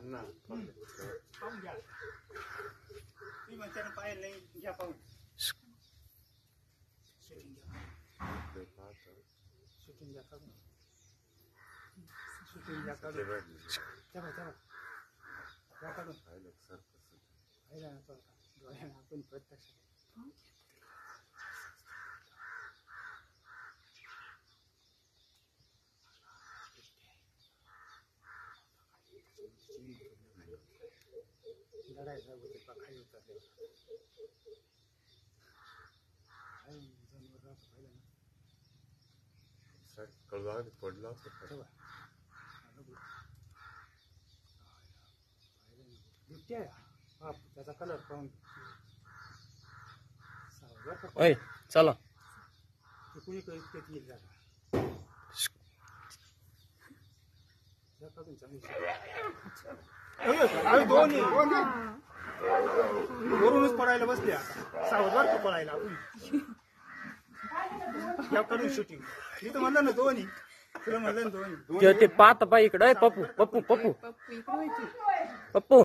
पाहून घ्या तुम्ही म्हणताना पाहिलं नाही घ्या पाहून शूटिंग घ्या काढून शूटिंग घ्या काढून तेव्हा घ्या काढून पाहिलं ना तो आता डोळ्यानं आपण प्रत्यक्ष लढायचा होते खाली उतरले जनावर राहतं पाहिलं ना कळवा पडला बिबट्या हा त्याचा कलर पाहून चला कुणी इतक्यात येईल जागा दोन्ही वरूनच पडायला बसले आता सावधान पडायला आपण शूटिंग मी तर म्हणलं ना दोन्ही तुला म्हणलं ना दोन्ही ते पाहत पाय इकडे पप्पू पप्पू पप्पू पप्पू